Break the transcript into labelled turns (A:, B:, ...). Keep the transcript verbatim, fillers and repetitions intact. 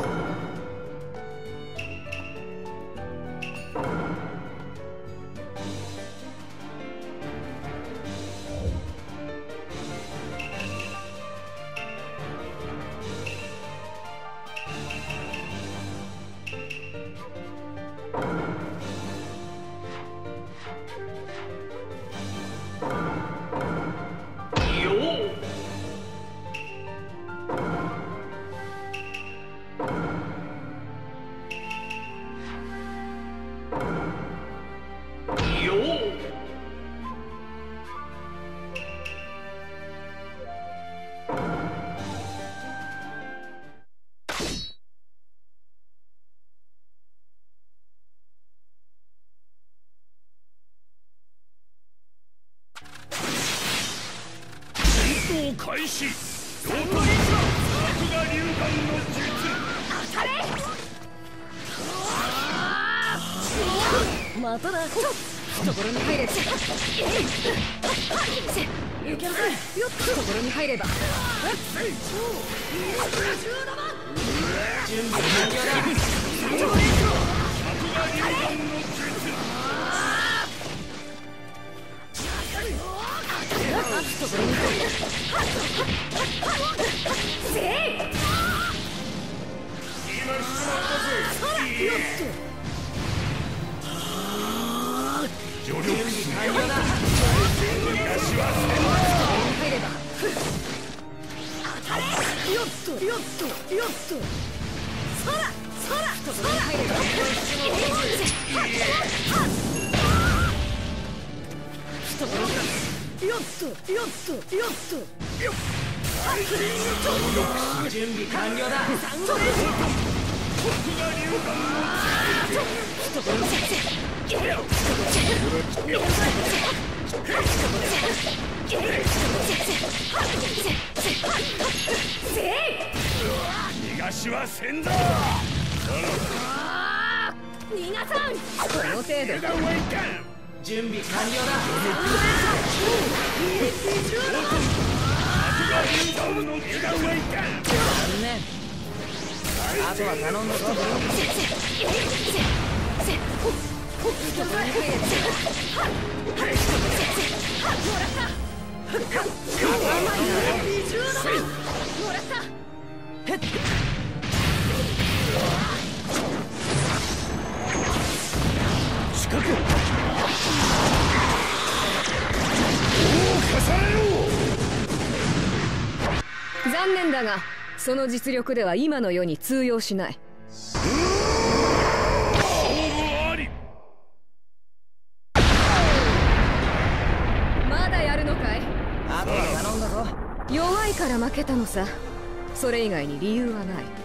A: 開始。両手にさ、作画流眼の術。当たれ。
B: まただ。懐に入れ。いけるか。懐に入れば。準備完了だ。作画流眼の術。懐に入れ。せい。
A: 今しまったぜ。よっと。助力する。逃がしは
B: 入れば。当たれ。よっとよっとよっと。そらそらそら入れば。よっとよっとよっとよっ。準備完了だ。
A: 僕が流眼の逃がしはせんぞ。
B: 逃がさん。この程度。準備完了だ。あとは頼んだぞ。
A: 近く。
B: 残念だがその実力では今の世に通用しない。まだやるのかい。あとは頼んだぞ。弱いから負けたのさ。それ以外に理由はない。